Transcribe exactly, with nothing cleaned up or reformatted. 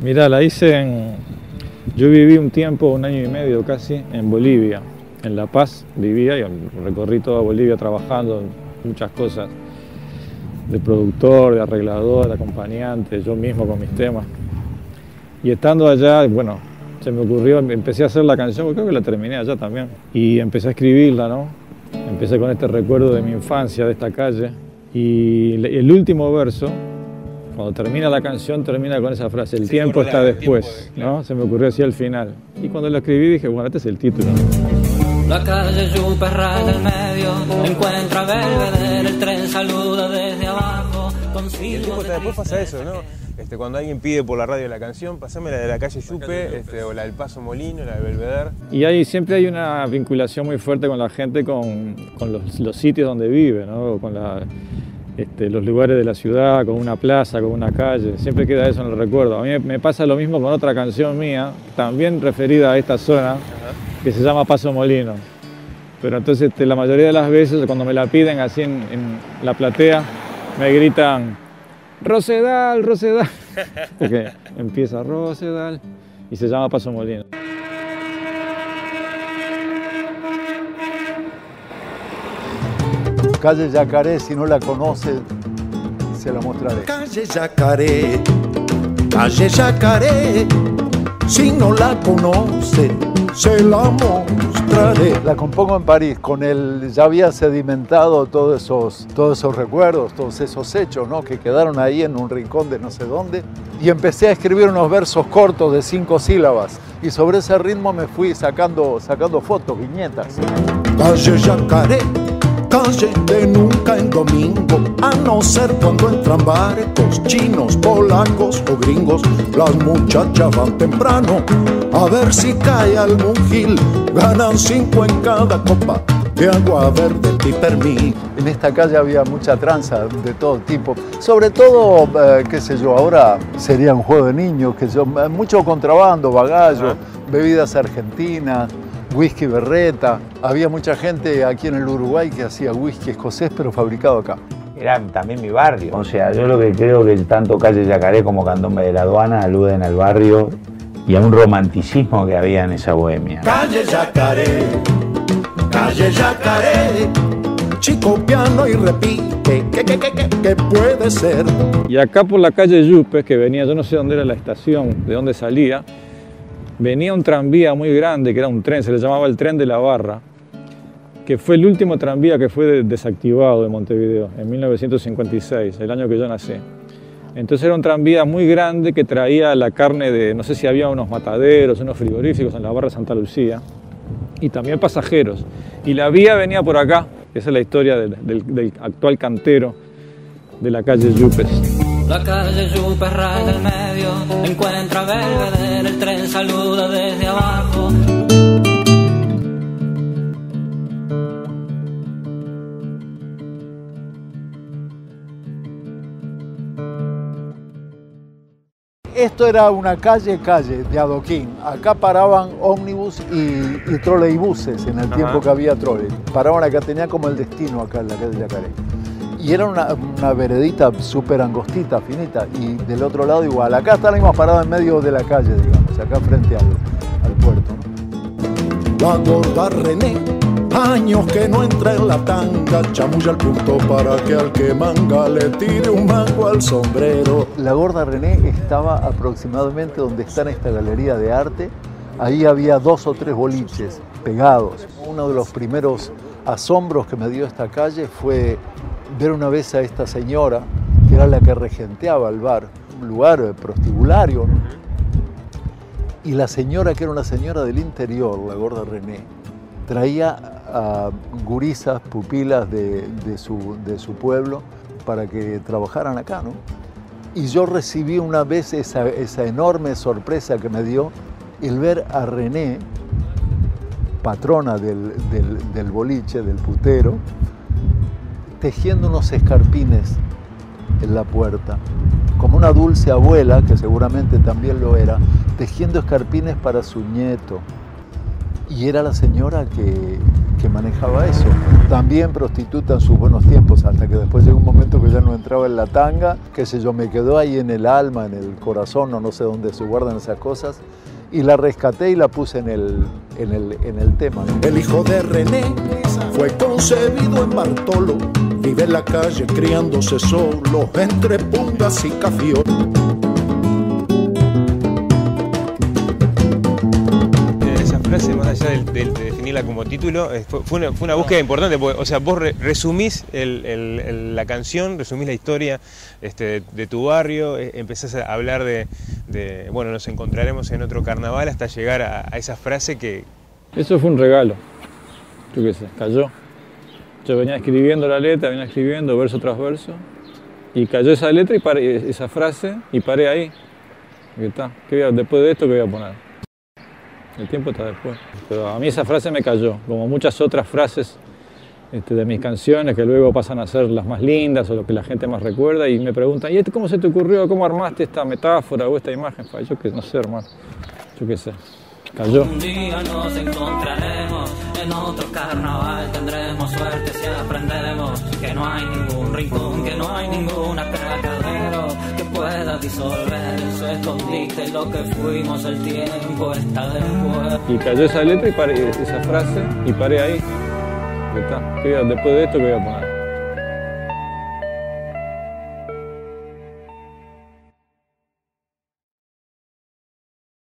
Mirá, la hice en... Yo viví un tiempo, un año y medio casi, en Bolivia. En La Paz vivía y recorrí toda Bolivia trabajando en muchas cosas. De productor, de arreglador, de acompañante, yo mismo con mis temas. Y estando allá, bueno, se me ocurrió, empecé a hacer la canción, creo que la terminé allá también. Y empecé a escribirla, ¿no? Empecé con este recuerdo de mi infancia, de esta calle. Y el último verso, cuando termina la canción, termina con esa frase, el tiempo está después, ¿no? Se me ocurrió así al final. Y cuando lo escribí dije, bueno, este es el título. La calle Yupe raya el medio, encuentra Belvedere, el tren saluda desde abajo. Y el tiempo está después pasa eso, ¿no? Este, cuando alguien pide por la radio la canción, pasame la de la calle Yupe, este, o la del Paso Molino, la de Belvedere. Y ahí siempre hay una vinculación muy fuerte con la gente, con, con los, los sitios donde vive, ¿no? Con la, este, los lugares de la ciudad, con una plaza, con una calle. Siempre queda eso en el recuerdo. A mí me pasa lo mismo con otra canción mía, también referida a esta zona, ajá, que se llama Paso Molino. Pero entonces este, la mayoría de las veces cuando me la piden así en, en la platea, me gritan Rosedal, Rosedal, porque empieza Rosedal y se llama Paso Molino. Calle Yacaré, si no la conoce, se la mostraré. Calle Yacaré, calle Yacaré, si no la conoce, se la mostraré. La compongo en París, con el, ya había sedimentado todos esos, todos esos recuerdos, todos esos hechos, ¿no? Que quedaron ahí en un rincón de no sé dónde. Y empecé a escribir unos versos cortos de cinco sílabas. Y sobre ese ritmo me fui sacando, sacando fotos, viñetas. Calle Yacaré, calle de nunca en domingo, a no ser cuando entran barcos chinos, polacos o gringos. Las muchachas van temprano a ver si cae algún gil, ganan cinco en cada copa de agua verde Pipermil. En esta calle había mucha tranza de todo tipo, sobre todo, eh, qué sé yo, ahora sería un juego de niños, que yo, mucho contrabando, bagallo, ajá, bebidas argentinas, whisky berreta. Había mucha gente aquí en el Uruguay que hacía whisky escocés, pero fabricado acá. Era también mi barrio. O sea, yo lo que creo que tanto Calle Yacaré como Candombe de la Aduana aluden al barrio y a un romanticismo que había en esa bohemia. Calle Yacaré, calle Yacaré, chico piano y repite, que, que, que, que, que puede ser. Y acá por la calle Yupe, que venía, yo no sé dónde era la estación, de dónde salía, venía un tranvía muy grande, que era un tren, se le llamaba el Tren de la Barra, que fue el último tranvía que fue desactivado de Montevideo, en mil novecientos cincuenta y seis, el año que yo nací. Entonces era un tranvía muy grande que traía la carne de, no sé si había unos mataderos, unos frigoríficos en la Barra Santa Lucía, y también pasajeros. Y la vía venía por acá, esa es la historia del, del, del actual cantero de la calle Yupes. La calle Yupe raya el medio, encuentra Belvedere, el tren saluda desde abajo. Esto era una calle, calle de adoquín. Acá paraban ómnibus y, y troleibuses en el tiempo, ajá, que había trole. Paraban acá, tenía como el destino acá en la calle Yacaré. Y era una, una veredita súper angostita, finita, y del otro lado igual. Acá estábamos parados en medio de la calle, digamos, acá frente al, al puerto, ¿no? La gorda René, años que no entra en la tanga, chamulla al punto para que al que manga le tire un mango al sombrero. La gorda René estaba aproximadamente donde está en esta galería de arte. Ahí había dos o tres boliches pegados. Uno de los primeros asombros que me dio esta calle fue ver una vez a esta señora, que era la que regenteaba el bar, un lugar prostibulario, ¿no? Y la señora, que era una señora del interior, la gorda René, traía a gurisas, pupilas de, de, su, de su pueblo para que trabajaran acá, ¿no? Y yo recibí una vez esa, esa enorme sorpresa que me dio el ver a René, patrona del, del, del boliche, del putero, tejiendo unos escarpines en la puerta, como una dulce abuela, que seguramente también lo era, tejiendo escarpines para su nieto. y era la señora que, que manejaba eso. También prostituta en sus buenos tiempos, hasta que después llegó un momento que ya no entraba en la tanga, qué sé yo, me quedó ahí en el alma, en el corazón, no, no sé dónde se guardan esas cosas, y la rescaté y la puse en el, en el, en el tema. El hijo de René fue concebido en Bartolo, vive en la calle criándose solo entre pungas y cafiol. Esa frase, más allá de, de, de definirla como título, fue, fue, una, fue una búsqueda importante, porque, o sea, vos re, resumís el, el, el, la canción, resumís la historia este, de, de tu barrio, eh, empezás a hablar de, de, bueno, nos encontraremos en otro carnaval, hasta llegar a, a esa frase que... Eso fue un regalo, yo qué sé, cayó. Yo venía escribiendo la letra, venía escribiendo verso tras verso, y cayó esa letra y paré, esa frase, y paré ahí. ¿Qué está? ¿Qué voy a, después de esto, ¿qué voy a poner? El tiempo está después. Pero a mí esa frase me cayó, como muchas otras frases este, de mis canciones que luego pasan a ser las más lindas o lo que la gente más recuerda, y me preguntan, ¿y esto cómo se te ocurrió? ¿Cómo armaste esta metáfora o esta imagen? Yo que no sé, hermano, yo qué sé. Cayó. Un día nos encontraremos en otro carnaval, tendremos suerte si aprendemos que no hay ningún rincón, que no hay ningún atracadero que pueda disolver su escondite, lo que fuimos, el tiempo está después. Y cayó esa letra y paré, esa frase, y paré ahí. ¿Qué está? ¿Qué voy a, después de esto, ¿qué voy a poner?